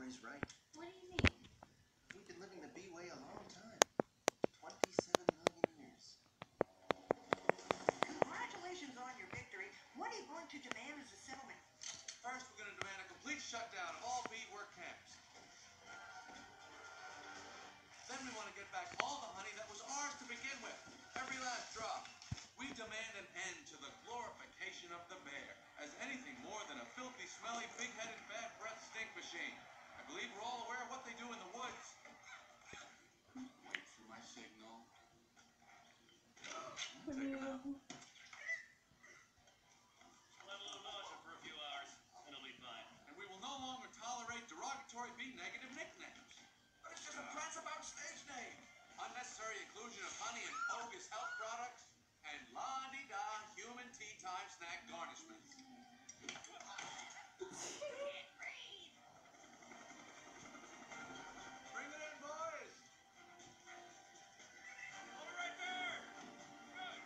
Lori's right. What do you mean? We've been living the bee way a long time. 27 million years. Congratulations on your victory. What are you going to demand as a settlement? First, we're going to demand a complete shutdown of all bee work camps. Then we want to get back all the honey that was ours to begin with. Every last drop. We demand an end to the glorification of the bear as anything more than a filthy, smelly, big-headed, bad-breath stink machine. I believe we're all aware of what they do in the woods. Wait for my signal. Take them out. We'll have a little nausea for a few hours, and it'll be fine. And we will no longer tolerate derogatory bee-negative nicknames. But it's just a Pranzabout stage name. Unnecessary inclusion of honey in bogus health products and la-di-da human tea time snack garnishments. Bring it in, boys. I'll be right there. Good.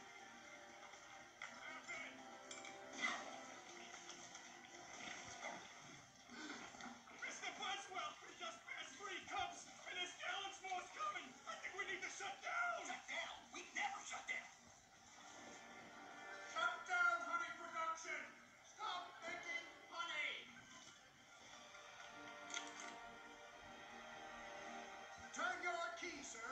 Mr. Boswell, we just passed 3 cups, and there's gallons more's coming. I think we need to shut down. Shut down? We never shut down. Shut down honey production. Stop making honey. Turn your key, sir.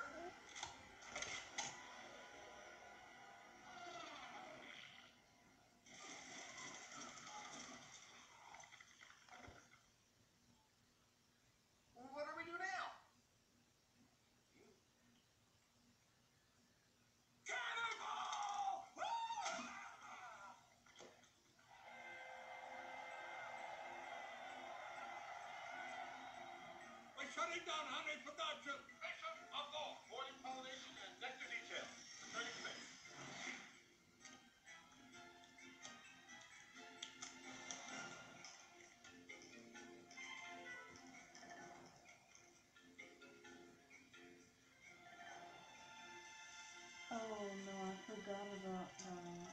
Well, what do we do now? Cannonball! We're shutting down honey production. Mission of all. Morning pollination and nectar detail. Returning to base. Oh no, I forgot about that.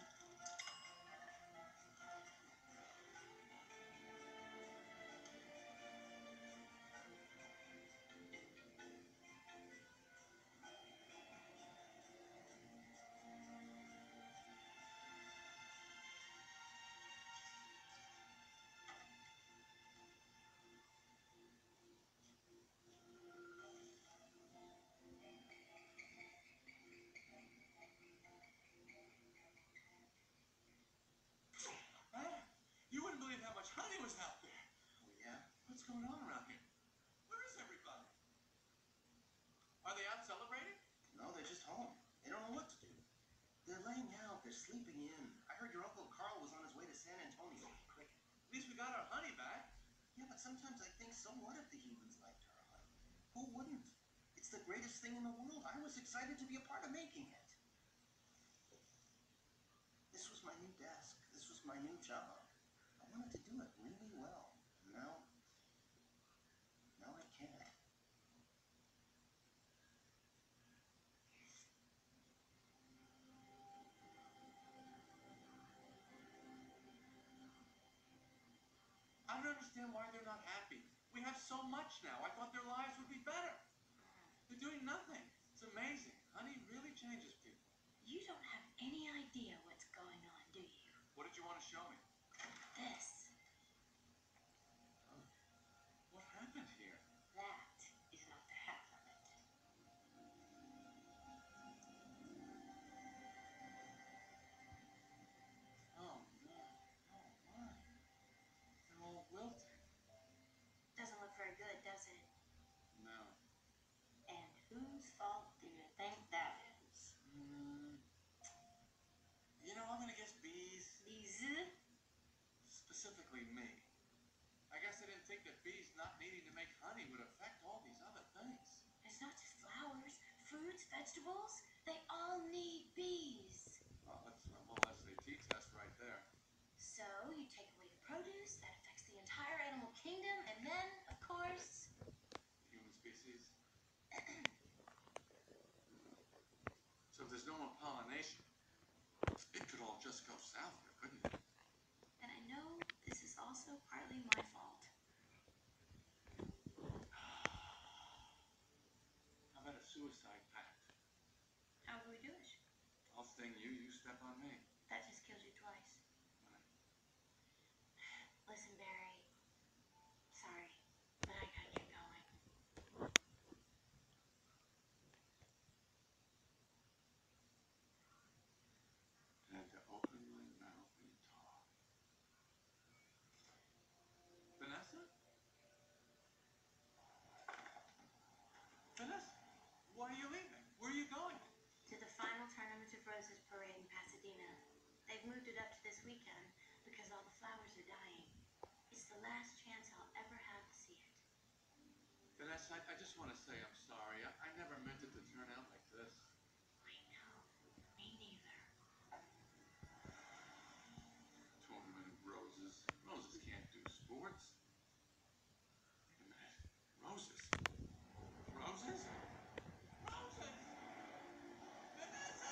Huh? You wouldn't believe how much honey was out there. Oh, yeah? What's going on around here? Where is everybody? Are they out celebrating? No, they're just home. They don't know what to do. They're laying out. They're sleeping in. I heard your Uncle Carl was on his way to San Antonio. Cricket. At least we got our honey back. Yeah, but sometimes I think, so what if the humans liked our honey? Who wouldn't? It's the greatest thing in the world. I was excited to be a part of making it. This was my new desk. This was my new job. I wanted to do it really well. Now I can't. I don't understand why they're not happy. We have so much now. I thought their lives would be better. They're doing nothing. It's amazing. Honey really changes people. You don't have any idea what's going on, do you? What did you want to show me? This. What happened here? That is not the half of it. Oh, no. Oh, my. They're all wilted. Doesn't look very good, does it? No. And whose fault do you think that is? You know, I'm going to guess bees. Bees? Specifically me. I guess I didn't think that bees not needing to make honey would affect all these other things. It's not just flowers, fruits, vegetables. They all need bees. Well, that's an SAT test right there. So you take away the produce, that affects the entire animal kingdom, and then, of course... Human species. So if there's no more pollination, it could all just go south here, couldn't it? And I know this is also partly my fault. suicide pact. How do we do it? I'll sting you, you step on me. That just kills you twice. Listen, Barry. Sorry, but I gotta get going. I had to open my mouth and talk. Vanessa? Vanessa, why are you leaving? Where are you going? To the final Tournament of Roses parade in Pasadena. They've moved it up to this weekend because all the flowers are dying. It's the last chance I'll ever have to see it. Vanessa, I just want to say I'm sorry. I never meant it to turn out like this. I know. Me neither. Tournament of Roses. Roses can't do sports. Wait a minute. Roses? Roses? Roses! Vanessa!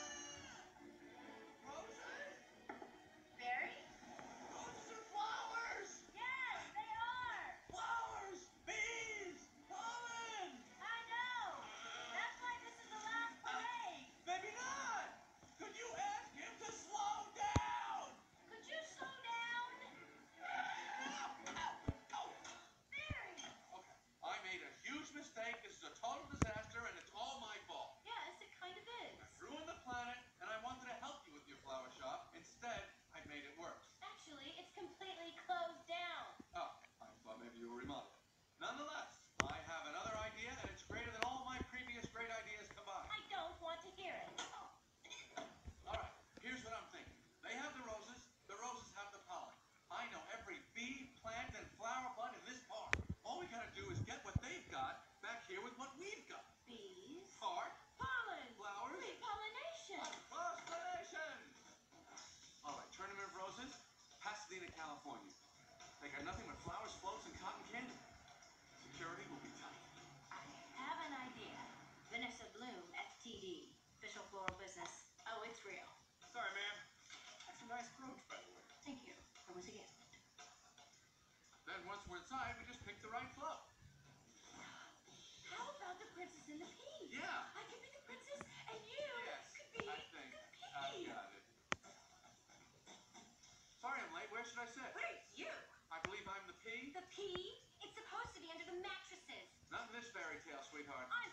Roses? Barry? Roses are flowers! Yes, they are! Flowers! Bees! Pollen! I know! That's why this is the last parade! Maybe not! Could you ask him to slow down? Could you slow down? Barry! Okay, I made a huge mistake. This is a total disaster, and it's all my fault. Yes, it kind of is. I ruined the planet, and I wanted to help you with your flower shop. Instead, I made it worse. Actually, it's completely closed down. Oh, I thought maybe you were remodeling. Nonetheless, I have another idea, and it's greater than all my previous great ideas combined. I don't want to hear it. All right, here's what I'm thinking. They have the roses have the pollen. I know every bee, plant, and flower bud in this park. All we gotta do is get what they've got back here with what we've got. Bees. Park, Pollen. flowers, Bee pollination. cross-pollination. All right, Tournament of Roses, Pasadena, California. They got nothing but flowers, floats, and cotton candy. Security will be tight. I have an idea. Vanessa Bloom, FTD. Official floral business. Oh, it's real. Sorry, ma'am. That's a nice brooch, by the way. Thank you. It was a gift. Then once we're inside, we just pick the right float. How about the Princess and the Pea? Yeah. I could be the princess, and you Yes, could be I think the I've pea. got it. Sorry I'm late. Where should I sit? Where's you? I believe I'm the pea. The pea? It's supposed to be under the mattresses. Not in this fairy tale, sweetheart. I'm